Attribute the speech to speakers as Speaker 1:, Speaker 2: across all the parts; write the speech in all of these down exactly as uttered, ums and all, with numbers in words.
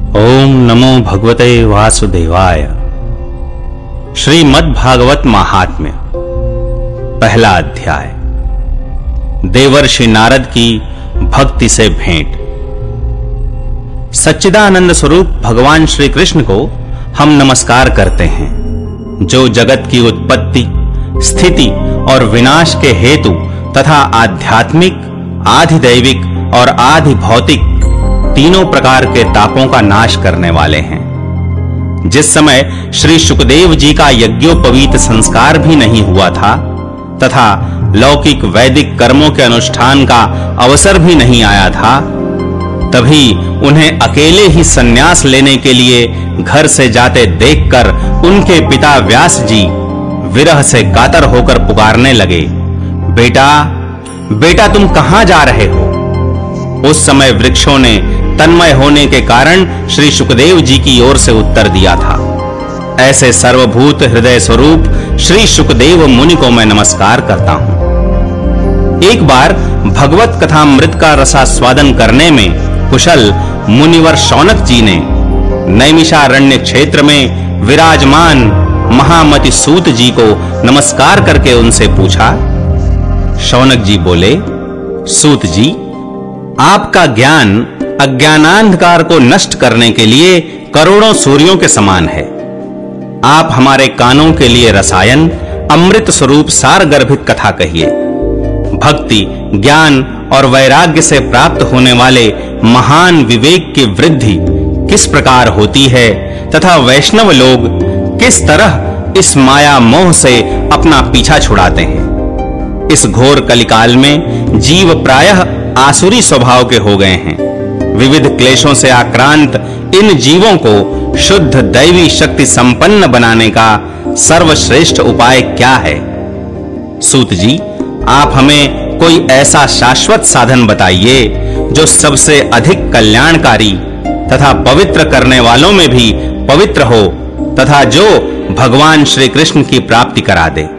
Speaker 1: ओम नमो भगवते वासुदेवाय। श्रीमद् भागवत महात्म्य, पहला अध्याय। देवर्षि नारद की भक्ति से भेंट। सच्चिदानंद स्वरूप भगवान श्री कृष्ण को हम नमस्कार करते हैं, जो जगत की उत्पत्ति, स्थिति और विनाश के हेतु तथा आध्यात्मिक, आधिदैविक और आधि भौतिक तीनों प्रकार के तापों का नाश करने वाले हैं। जिस समय श्री शुकदेव जी का यज्ञोपवीत संस्कार भी नहीं हुआ था तथा लौकिक वैदिक कर्मों के अनुष्ठान का अवसर भी नहीं आया था, तभी उन्हें अकेले ही संन्यास लेने के लिए घर से जाते देखकर उनके पिता व्यास जी विरह से कातर होकर पुकारने लगे, बेटा बेटा तुम कहां जा रहे हो? उस समय वृक्षों ने तन्मय होने के कारण श्री शुकदेव जी की ओर से उत्तर दिया था, ऐसे सर्वभूत हृदय स्वरूप श्री शुकदेव मुनि को मैं नमस्कार करता हूं। एक बार भगवत कथामृत का रसास्वादन करने में कुशल मुनिवर शौनक जी ने नैमिषारण्य क्षेत्र में विराजमान महामति सूत जी को नमस्कार करके उनसे पूछा। शौनक जी बोले, सूत जी, आपका ज्ञान अज्ञानांधकार को नष्ट करने के लिए करोड़ों सूर्यों के समान है। आप हमारे कानों के लिए रसायन, अमृत स्वरूप सार गर्भित कथा कहिए। भक्ति, ज्ञान और वैराग्य से प्राप्त होने वाले महान विवेक की वृद्धि किस प्रकार होती है तथा वैष्णव लोग किस तरह इस माया मोह से अपना पीछा छुड़ाते हैं। इस घोर कलिकाल में जीव प्रायः आसुरी स्वभाव के हो गए हैं। विविध क्लेशों से आक्रांत इन जीवों को शुद्ध दैवी शक्ति संपन्न बनाने का सर्वश्रेष्ठ उपाय क्या है? सूत जी, आप हमें कोई ऐसा शाश्वत साधन बताइए जो सबसे अधिक कल्याणकारी तथा पवित्र करने वालों में भी पवित्र हो तथा जो भगवान श्री कृष्ण की प्राप्ति करा दे।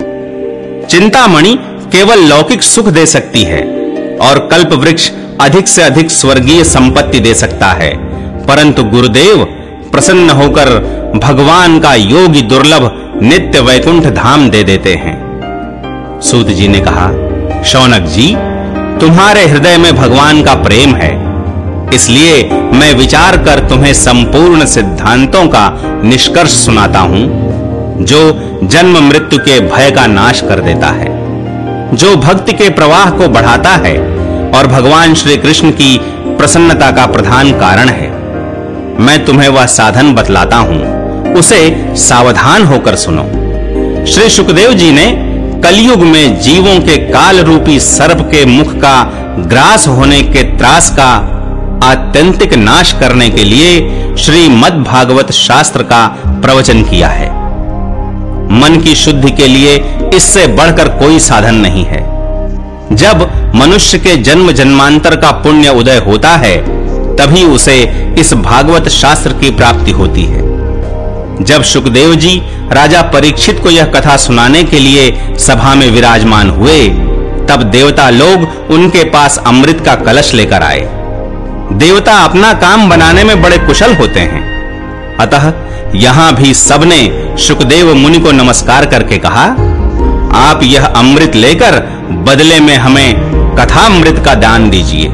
Speaker 1: चिंतामणि केवल लौकिक सुख दे सकती है और कल्प वृक्ष अधिक से अधिक स्वर्गीय संपत्ति दे सकता है, परंतु गुरुदेव प्रसन्न होकर भगवान का योगी दुर्लभ नित्य वैकुंठ धाम दे देते हैं। सूत जी ने कहा, शौनक जी, तुम्हारे हृदय में भगवान का प्रेम है, इसलिए मैं विचार कर तुम्हें संपूर्ण सिद्धांतों का निष्कर्ष सुनाता हूं, जो जन्म मृत्यु के भय का नाश कर देता है, जो भक्ति के प्रवाह को बढ़ाता है और भगवान श्री कृष्ण की प्रसन्नता का प्रधान कारण है। मैं तुम्हें वह साधन बतलाता हूं, उसे सावधान होकर सुनो। श्री शुकदेव जी ने कलयुग में जीवों के काल रूपी सर्प के मुख का ग्रास होने के त्रास का आत्यंतिक नाश करने के लिए श्रीमद् भागवत शास्त्र का प्रवचन किया है। मन की शुद्धि के लिए इससे बढ़कर कोई साधन नहीं है। जब मनुष्य के जन्म जन्मांतर का पुण्य उदय होता है, तभी उसे इस भागवत शास्त्र की प्राप्ति होती है। जब शुकदेव जी राजा परीक्षित को यह कथा सुनाने के लिए सभा में विराजमान हुए, तब देवता लोग उनके पास अमृत का कलश लेकर आए। देवता अपना काम बनाने में बड़े कुशल होते हैं, अतः यहां भी सबने शुकदेव मुनि को नमस्कार करके कहा, आप यह अमृत लेकर बदले में हमें कथामृत का दान दीजिए।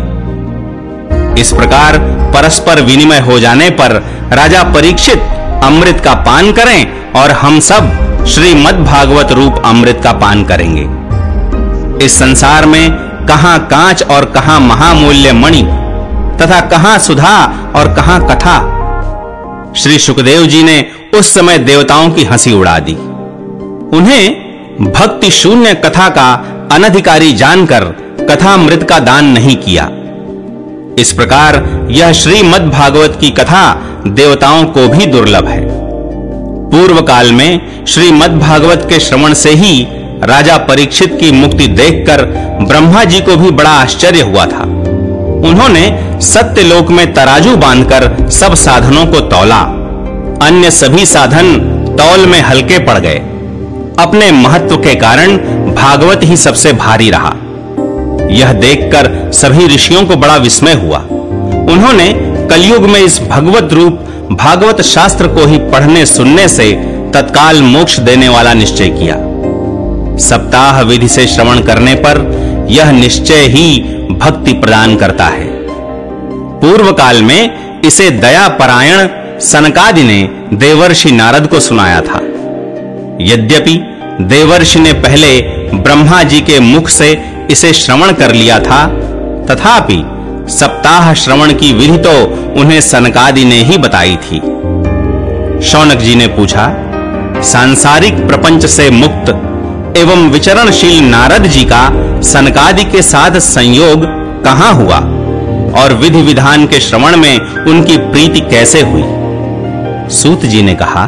Speaker 1: इस प्रकार परस्पर विनिमय हो जाने पर राजा परीक्षित अमृत का पान करें और हम सब श्रीमद् भागवत रूप अमृत का पान करेंगे। इस संसार में कहां कांच और कहां महामूल्य मणि तथा कहां सुधा और कहां कथा। श्री शुकदेव जी ने उस समय देवताओं की हंसी उड़ा दी। उन्हें भक्ति शून्य कथा का अनधिकारी जानकर कथामृत का दान नहीं किया। इस प्रकार यह श्रीमद् भागवत की कथा देवताओं को भी दुर्लभ है। पूर्व काल में श्रीमद् भागवत के श्रवण से ही राजा परीक्षित की मुक्ति देखकर ब्रह्मा जी को भी बड़ा आश्चर्य हुआ था। उन्होंने सत्यलोक में तराजू बांधकर सब साधनों को तौला। अन्य सभी साधन तौल में हल्के पड़ गए। अपने महत्व के कारण भागवत ही सबसे भारी रहा। यह देखकर सभी ऋषियों को बड़ा विस्मय हुआ। उन्होंने कलयुग में इस भगवत रूप भागवत शास्त्र को ही पढ़ने सुनने से तत्काल मोक्ष देने वाला निश्चय किया। सप्ताह विधि से श्रवण करने पर यह निश्चय ही भक्ति प्रदान करता है। पूर्व काल में इसे दया परायण सनकादि ने देवर्षि नारद को सुनाया था। यद्यपि देवर्षि ने पहले ब्रह्मा जी के मुख से इसे श्रवण कर लिया था, तथापि सप्ताह श्रवण की विधि तो उन्हें सनकादि ने ही बताई थी। शौनक जी ने पूछा, सांसारिक प्रपंच से मुक्त एवं विचरणशील नारद जी का सनकादि के साथ संयोग कहां हुआ और विधि विधान के श्रवण में उनकी प्रीति कैसे हुई? सूत जी ने कहा,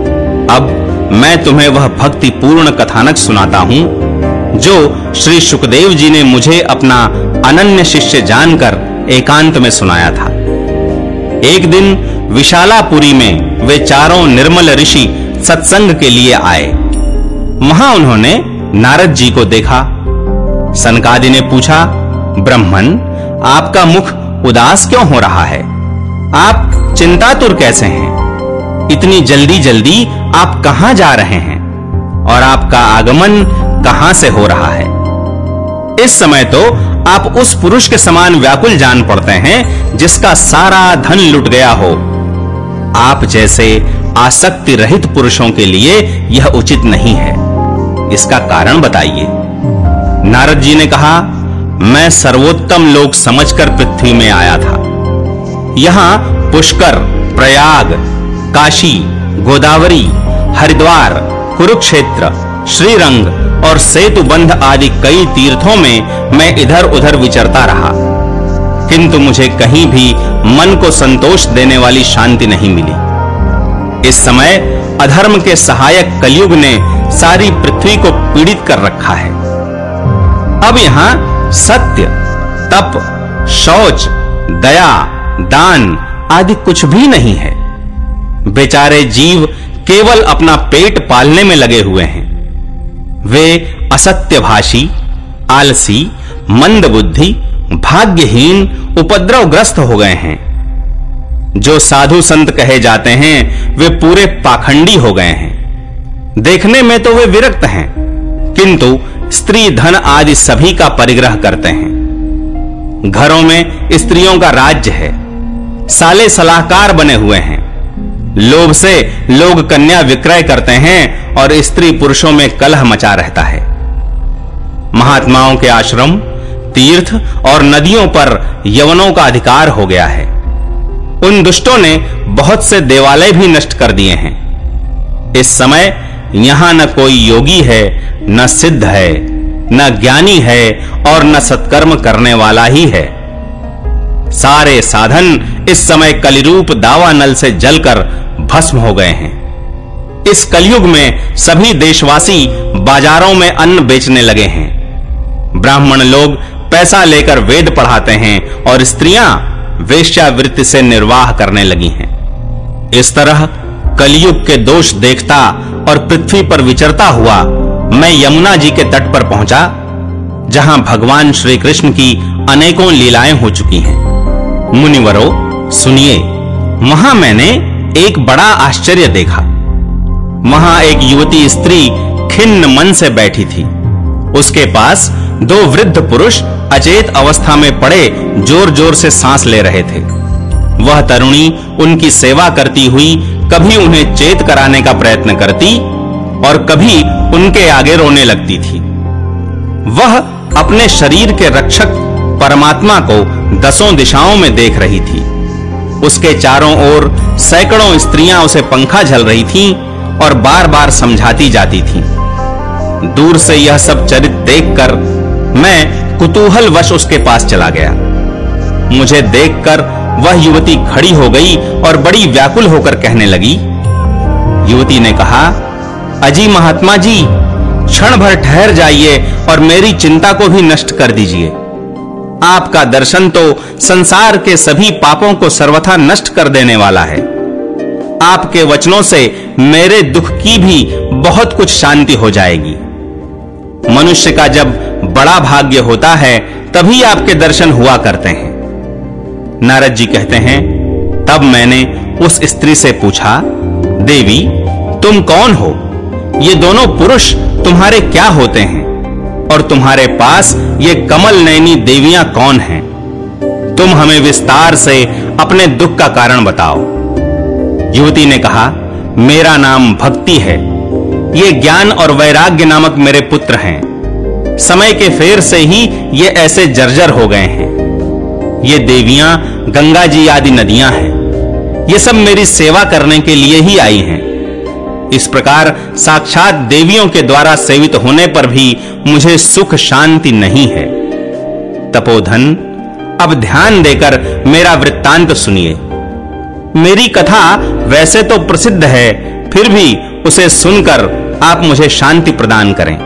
Speaker 1: अब मैं तुम्हें वह भक्ति पूर्ण कथानक सुनाता हूं जो श्री सुखदेव जी ने मुझे अपना अनन्य शिष्य जानकर एकांत में सुनाया था। एक दिन विशालापुरी में वे चारों निर्मल ऋषि सत्संग के लिए आए। वहां उन्होंने नारद जी को देखा। सनकादि ने पूछा, ब्रह्मन, आपका मुख उदास क्यों हो रहा है? आप चिंतातुर कैसे हैं? इतनी जल्दी जल्दी आप कहां जा रहे हैं और आपका आगमन कहां से हो रहा है? इस समय तो आप उस पुरुष के समान व्याकुल जान पड़ते हैं जिसका सारा धन लुट गया हो। आप जैसे आसक्ति रहित पुरुषों के लिए यह उचित नहीं है। इसका कारण बताइए। नारद जी ने कहा, मैं सर्वोत्तम लोक समझकर पृथ्वी में आया था। यहां पुष्कर, प्रयाग, काशी, गोदावरी, हरिद्वार, कुरुक्षेत्र, श्रीरंग और सेतुबंध आदि कई तीर्थों में मैं इधर उधर विचरता रहा, किंतु मुझे कहीं भी मन को संतोष देने वाली शांति नहीं मिली। इस समय अधर्म के सहायक कलयुग ने सारी पृथ्वी को पीड़ित कर रखा है। अब यहां सत्य, तप, शौच, दया, दान आदि कुछ भी नहीं है। बेचारे जीव केवल अपना पेट पालने में लगे हुए हैं। वे असत्यभाषी, आलसी, मंदबुद्धि, भाग्यहीन, उपद्रवग्रस्त हो गए हैं। जो साधु संत कहे जाते हैं वे पूरे पाखंडी हो गए हैं। देखने में तो वे विरक्त हैं, किंतु स्त्री धन आदि सभी का परिग्रह करते हैं। घरों में स्त्रियों का राज्य है। साले सलाहकार बने हुए हैं। लोभ से लोग कन्या विक्रय करते हैं और स्त्री पुरुषों में कलह मचा रहता है। महात्माओं के आश्रम, तीर्थ और नदियों पर यवनों का अधिकार हो गया है। उन दुष्टों ने बहुत से देवालय भी नष्ट कर दिए हैं। इस समय यहां न कोई योगी है, न सिद्ध है, न ज्ञानी है और न सत्कर्म करने वाला ही है। सारे साधन इस समय कलिरूप दावा नल से जलकर भस्म हो गए हैं। इस कलयुग में सभी देशवासी बाजारों में अन्न बेचने लगे हैं। ब्राह्मण लोग पैसा लेकर वेद पढ़ाते हैं और स्त्रियां वेश्यावृत्ति से निर्वाह करने लगी हैं। इस तरह कलयुग के दोष देखता और पृथ्वी पर विचरता हुआ मैं यमुना जी के तट पर पहुंचा, जहां भगवान श्री कृष्ण की अनेकों लीलाएं हो चुकी हैं। मुनिवरों, सुनिए, वहां मैंने एक बड़ा आश्चर्य देखा। वहां एक युवती स्त्री खिन्न मन से बैठी थी। उसके पास दो वृद्ध पुरुष अचेत अवस्था में पड़े जोर जोर से सांस ले रहे थे। वह तरुणी उनकी सेवा करती हुई कभी उन्हें चेत कराने का प्रयत्न करती और कभी उनके आगे रोने लगती थी। वह अपने शरीर के रक्षक परमात्मा को दसों दिशाओं में देख रही थी। उसके चारों ओर सैकड़ों स्त्रियां उसे पंखा झल रही थीं और बार-बार समझाती जाती थीं। दूर से यह सब चरित्र देखकर मैं कुतूहलवश उसके पास चला गया। मुझे देखकर वह युवती खड़ी हो गई और बड़ी व्याकुल होकर कहने लगी। युवती ने कहा, अजी महात्मा जी, क्षण भर ठहर जाइए और मेरी चिंता को भी नष्ट कर दीजिए। आपका दर्शन तो संसार के सभी पापों को सर्वथा नष्ट कर देने वाला है। आपके वचनों से मेरे दुख की भी बहुत कुछ शांति हो जाएगी। मनुष्य का जब बड़ा भाग्य होता है तभी आपके दर्शन हुआ करते हैं। नारद जी कहते हैं, तब मैंने उस स्त्री से पूछा, देवी तुम कौन हो? ये दोनों पुरुष तुम्हारे क्या होते हैं? और तुम्हारे पास ये कमल नयनी देवियां कौन हैं? तुम हमें विस्तार से अपने दुख का कारण बताओ। युवती ने कहा, मेरा नाम भक्ति है। ये ज्ञान और वैराग्य नामक मेरे पुत्र हैं। समय के फेर से ही ये ऐसे जर्जर हो गए हैं। ये देवियां गंगा जी आदि नदियां हैं। ये सब मेरी सेवा करने के लिए ही आई हैं। इस प्रकार साक्षात देवियों के द्वारा सेवित होने पर भी मुझे सुख शांति नहीं है। तपोधन, अब ध्यान देकर मेरा वृत्तांत सुनिए। मेरी कथा वैसे तो प्रसिद्ध है, फिर भी उसे सुनकर आप मुझे शांति प्रदान करें।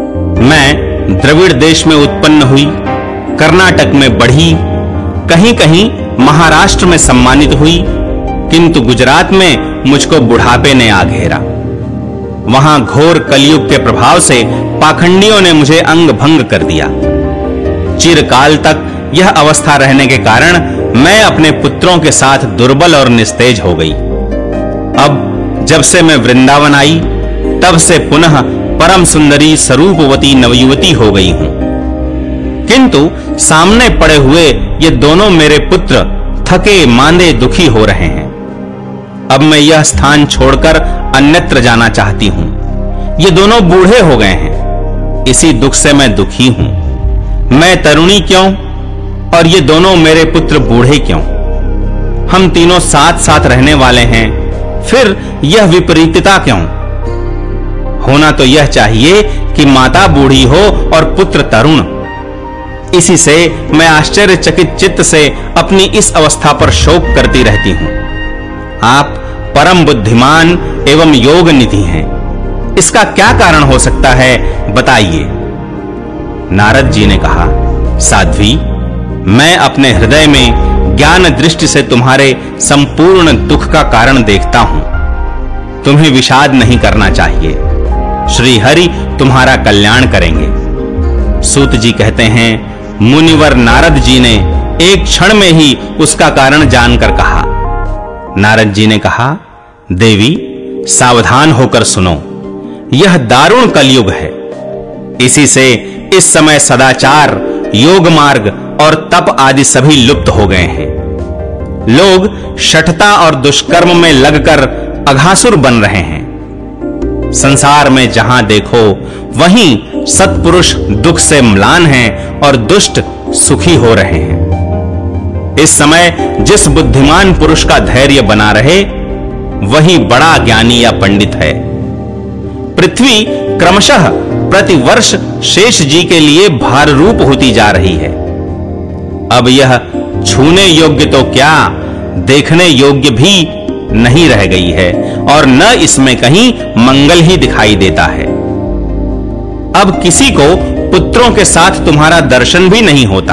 Speaker 1: मैं द्रविड़ देश में उत्पन्न हुई, कर्नाटक में बढ़ी, कहीं कहीं महाराष्ट्र में सम्मानित हुई, किंतु गुजरात में मुझको बुढ़ापे ने आ घेरा। वहां घोर कलयुग के प्रभाव से पाखंडियों ने मुझे अंग भंग कर दिया। चिरकाल तक यह अवस्था रहने के कारण मैं अपने पुत्रों के साथ दुर्बल और निस्तेज हो गई। अब जब से मैं वृंदावन आई, तब से पुनः परम सुंदरी स्वरूपवती नवयुवती हो गई हूं। किंतु सामने पड़े हुए ये दोनों मेरे पुत्र थके मांदे दुखी हो रहे हैं। अब मैं यह स्थान छोड़कर अन्यत्र जाना चाहती हूं। ये दोनों बूढ़े हो गए हैं, इसी दुख से मैं दुखी हूं। मैं तरुणी क्यों और ये दोनों मेरे पुत्र बूढ़े क्यों? हम तीनों साथ साथ रहने वाले हैं, फिर यह विपरीतता क्यों? होना तो यह चाहिए कि माता बूढ़ी हो और पुत्र तरुण। इसी से मैं आश्चर्यचकित चित्त से अपनी इस अवस्था पर शोक करती रहती हूं। आप परम बुद्धिमान एवं योग निधि हैं। इसका क्या कारण हो सकता है, बताइए। नारद जी ने कहा, साध्वी, मैं अपने हृदय में ज्ञान दृष्टि से तुम्हारे संपूर्ण दुख का कारण देखता हूं। तुम्हें विषाद नहीं करना चाहिए। श्री हरि तुम्हारा कल्याण करेंगे। सूत जी कहते हैं, मुनिवर नारद जी ने एक क्षण में ही उसका कारण जानकर कहा। नारद जी ने कहा, देवी सावधान होकर सुनो, यह दारुण कलयुग है। इसी से इस समय सदाचार, योग मार्ग और तप आदि सभी लुप्त हो गए हैं। लोग शठता और दुष्कर्म में लगकर अघासुर बन रहे हैं। संसार में जहां देखो वहीं सत्पुरुष दुख से म्लान हैं और दुष्ट सुखी हो रहे हैं। इस समय जिस बुद्धिमान पुरुष का धैर्य बना रहे, वही बड़ा ज्ञानी या पंडित है। पृथ्वी क्रमशः प्रतिवर्ष शेष जी के लिए भार रूप होती जा रही है। अब यह छूने योग्य तो क्या, देखने योग्य भी नहीं रह गई है और न इसमें कहीं मंगल ही दिखाई देता है। अब किसी को पुत्रों के साथ तुम्हारा दर्शन भी नहीं होता।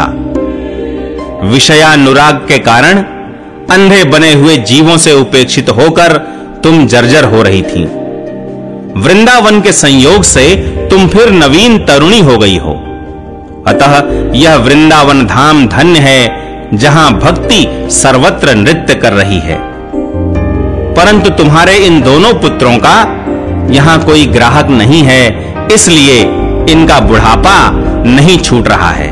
Speaker 1: विषयानुराग के कारण अंधे बने हुए जीवों से उपेक्षित होकर तुम जर्जर हो रही थी। वृंदावन के संयोग से तुम फिर नवीन तरुणी हो गई हो। अतः यह वृंदावन धाम धन्य है, जहां भक्ति सर्वत्र नृत्य कर रही है। परंतु तुम्हारे इन दोनों पुत्रों का यहां कोई ग्राहक नहीं है, इसलिए इनका बुढ़ापा नहीं छूट रहा है।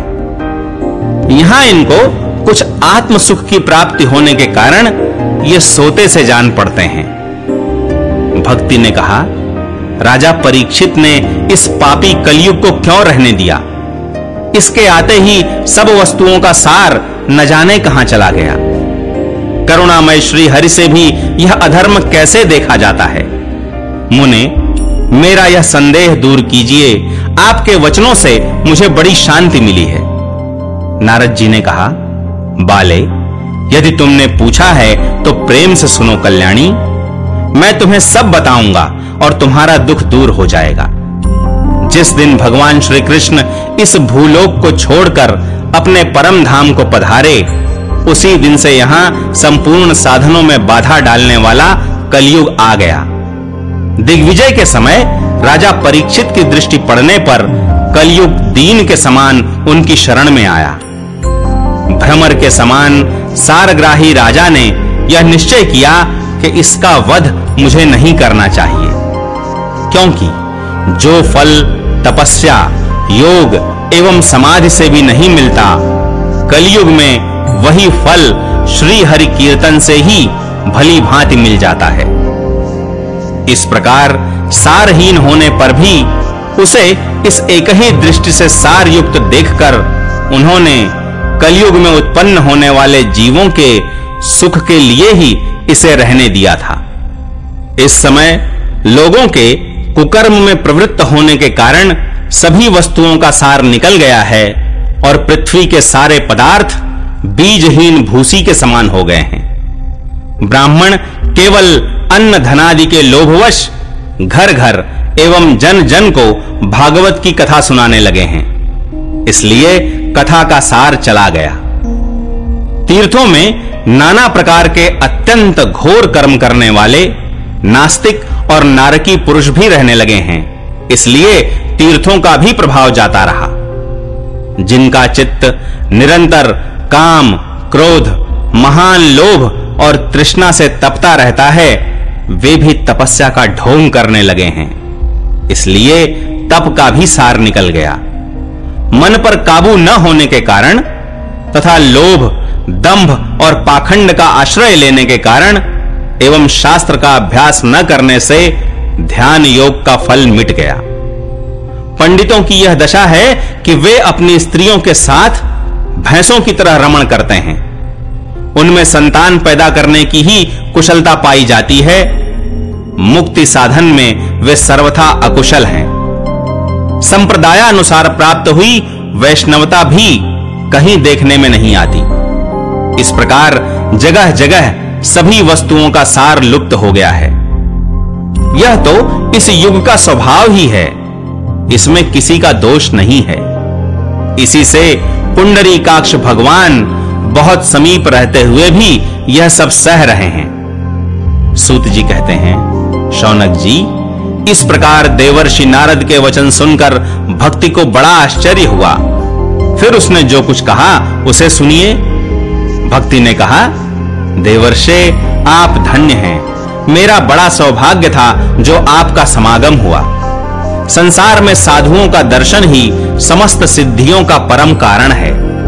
Speaker 1: यहां इनको कुछ आत्म सुख की प्राप्ति होने के कारण ये सोते से जान पड़ते हैं। भक्ति ने कहा, राजा परीक्षित ने इस पापी कलयुग को क्यों रहने दिया? इसके आते ही सब वस्तुओं का सार न जाने कहां चला गया। करुणामय श्री हरि से भी यह अधर्म कैसे देखा जाता है? मुने, मेरा यह संदेह दूर कीजिए। आपके वचनों से मुझे बड़ी शांति मिली है। नारद जी ने कहा, बाले, यदि तुमने पूछा है तो प्रेम से सुनो कल्याणी। मैं तुम्हें सब बताऊंगा और तुम्हारा दुख दूर हो जाएगा। जिस दिन भगवान श्री कृष्ण इस भूलोक को छोड़कर अपने परम धाम को पधारे, उसी दिन से यहां संपूर्ण साधनों में बाधा डालने वाला कलयुग आ गया। दिग्विजय के समय राजा परीक्षित की दृष्टि पड़ने पर कलयुग दीन के समान उनकी शरण में आया। भ्रमर के समान सारग्राही राजा ने यह निश्चय किया कि इसका वध मुझे नहीं करना चाहिए, क्योंकि जो फल तपस्या, योग एवं समाधि से भी नहीं मिलता, कलयुग में वही फल श्री हरि कीर्तन से ही भली भांति मिल जाता है। इस प्रकार सारहीन होने पर भी उसे इस एक ही दृष्टि से सार युक्त देखकर उन्होंने कलयुग में उत्पन्न होने वाले जीवों के सुख के लिए ही इसे रहने दिया था। इस समय लोगों के कुकर्म में प्रवृत्त होने के कारण सभी वस्तुओं का सार निकल गया है और पृथ्वी के सारे पदार्थ बीजहीन भूसी के समान हो गए हैं। ब्राह्मण केवल अन्न धनादि के लोभवश घर घर एवं जन जन को भागवत की कथा सुनाने लगे हैं, इसलिए कथा का सार चला गया। तीर्थों में नाना प्रकार के अत्यंत घोर कर्म करने वाले नास्तिक और नारकी पुरुष भी रहने लगे हैं, इसलिए तीर्थों का भी प्रभाव जाता रहा। जिनका चित्त निरंतर काम, क्रोध, महान लोभ और तृष्णा से तपता रहता है, वे भी तपस्या का ढोंग करने लगे हैं, इसलिए तप का भी सार निकल गया। मन पर काबू न होने के कारण तथा लोभ, दंभ और पाखंड का आश्रय लेने के कारण एवं शास्त्र का अभ्यास न करने से ध्यान योग का फल मिट गया। पंडितों की यह दशा है कि वे अपनी स्त्रियों के साथ भैंसों की तरह रमण करते हैं। उनमें संतान पैदा करने की ही कुशलता पाई जाती है, मुक्ति साधन में वे सर्वथा अकुशल हैं। संप्रदायानुसार प्राप्त हुई वैष्णवता भी कहीं देखने में नहीं आती। इस प्रकार जगह जगह सभी वस्तुओं का सार लुप्त हो गया है। यह तो इस युग का स्वभाव ही है, इसमें किसी का दोष नहीं है। इसी से पुंडरीकाक्ष भगवान बहुत समीप रहते हुए भी यह सब सह रहे हैं। सूत जी कहते हैं, शौनक जी, इस प्रकार देवर्षि नारद के वचन सुनकर भक्ति को बड़ा आश्चर्य हुआ। फिर उसने जो कुछ कहा उसे सुनिए। भक्ति ने कहा, देवर्षे आप धन्य हैं। मेरा बड़ा सौभाग्य था जो आपका समागम हुआ। संसार में साधुओं का दर्शन ही समस्त सिद्धियों का परम कारण है।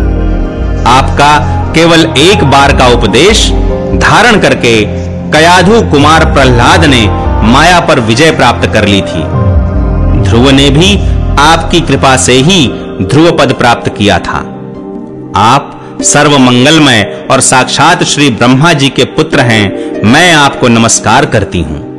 Speaker 1: आपका केवल एक बार का उपदेश धारण करके कयाधु कुमार प्रहलाद ने माया पर विजय प्राप्त कर ली थी। ध्रुव ने भी आपकी कृपा से ही ध्रुव पद प्राप्त किया था। आप सर्व मंगलमय और साक्षात श्री ब्रह्मा जी के पुत्र हैं। मैं आपको नमस्कार करती हूं।